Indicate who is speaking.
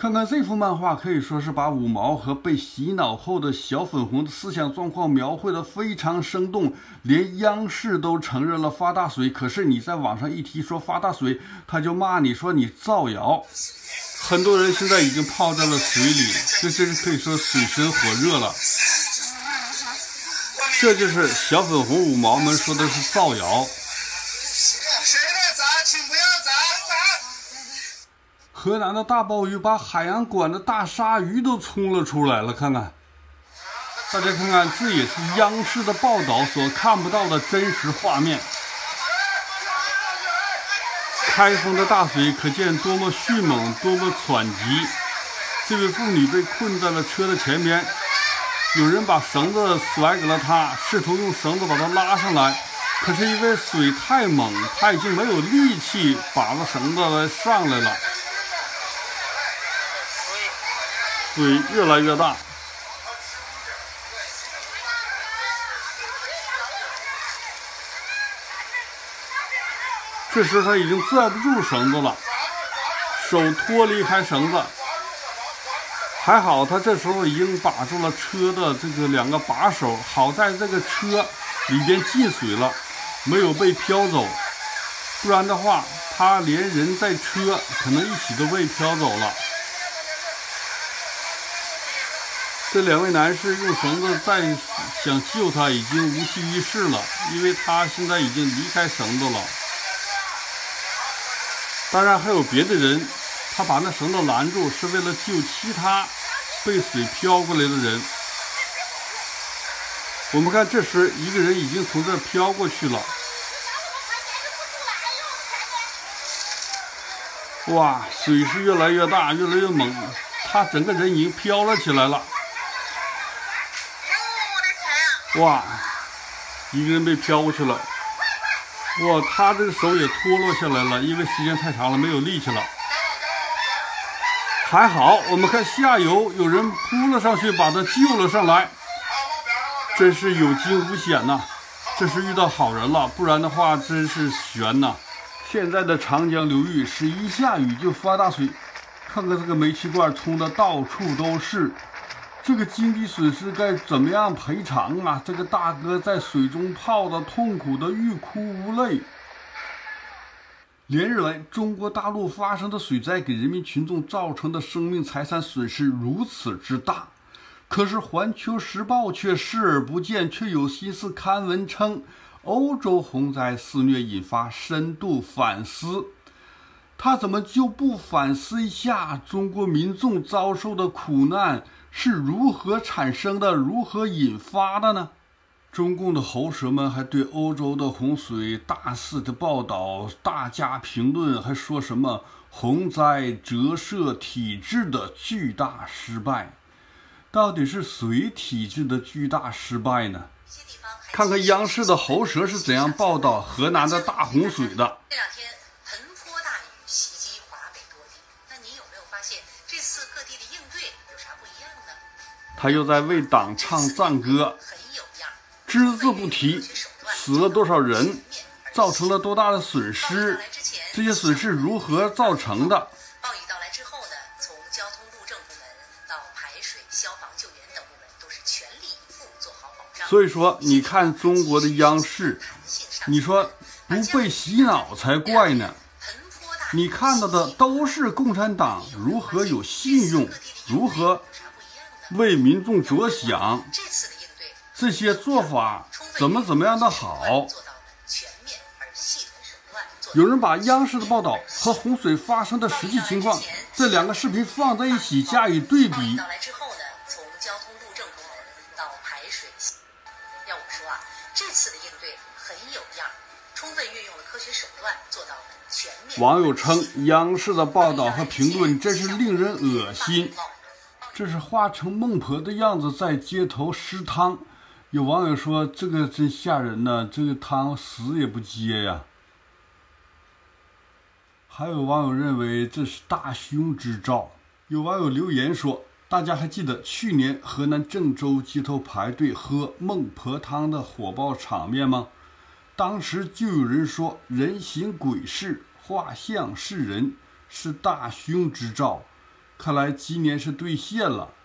Speaker 1: 看看这幅漫画，可以说是把五毛和被洗脑后的小粉红的思想状况描绘得非常生动，连央视都承认了发大水。可是你在网上一提说发大水，他就骂你说你造谣。很多人现在已经泡在了水里，这真是可以说水深火热了。这就是小粉红五毛们说的是造谣。
Speaker 2: 谁来砸，请不要砸。
Speaker 1: 河南的大鲍鱼把海洋馆的大鲨鱼都冲了出来了，看看，大家看看，这也是央视的报道所看不到的真实画面。开封的大水可见多么迅猛，多么湍急。这位妇女被困在了车的前边，有人把绳子甩给了她，试图用绳子把她拉上来，可是因为水太猛，她已经没有力气把着绳子上来了。水越来越大，这时他已经拽不住绳子了，手脱离开绳子，还好他这时候已经把住了车的这个两个把手，好在这个车里边进水了，没有被飘走，不然的话他连人带车可能一起都被飘走了。这两位男士用绳子再想救他已经无济于事了，因为他现在已经离开绳子了。当然还有别的人，他把那绳子拦住是为了救其他被水飘过来的人。我们看这时一个人已经从这儿飘过去了。哇，水是越来越大，越来越猛，他整个人已经飘了起来了。哇，一个人被飘过去了。哇，他这个手也脱落下来了，因为时间太长了，没有力气了。还好，我们看下游有人扑了上去，把他救了上来，真是有惊无险呐！这是遇到好人了，不然的话真是悬呐。现在的长江流域是一下雨就发大水，看看这个煤气罐冲的到处都是。这个经济损失该怎么样赔偿啊？这个大哥在水中泡得痛苦的欲哭无泪。连日来，中国大陆发生的水灾给人民群众造成的生命财产损失如此之大，可是《环球时报》却视而不见，却有心思刊文称欧洲洪灾肆虐引发深度反思。他怎么就不反思一下中国民众遭受的苦难是如何产生的，如何引发的呢？中共的喉舌们还对欧洲的洪水大肆的报道，大加评论，还说什么洪灾折射体制的巨大失败。到底是谁体制的巨大失败呢？看看央视的喉舌是怎样报道河南的大洪水的。
Speaker 3: 这两天盆泼大雨袭击华北多地，那您有没有发现这次各地的应对有啥不一样呢？
Speaker 1: 他又在为党唱赞歌，只字不提死了多少人，造成了多大的损失，这些损失如何造成的。
Speaker 3: 暴雨到来之后呢，从交通路政部门到排水、消防、救援等部门都是全力以赴做好保障。
Speaker 1: 所以说你看中国的央视，你说不被洗脑才怪呢。你看到的都是共产党如何有信用，如何为民众着想，这些做法怎么样的好。有人把央视的报道和洪水发生的实际情况这两个视频放在一起加以对比。
Speaker 3: 到来之后呢，从交通路政部门到排水，要我说啊，这次的应对很有样，充分运用了科学手段，做到了全面。
Speaker 1: 网友称央视的报道和评论真是令人恶心，这是化成孟婆的样子在街头施汤。有网友说这个真吓人呢，这个汤死也不接呀。还有网友认为这是大凶之兆。有网友留言说，大家还记得去年河南郑州街头排队喝孟婆汤的火爆场面吗？当时就有人说人行鬼事，画像是人，是大凶之兆。 看来今年是兑现了。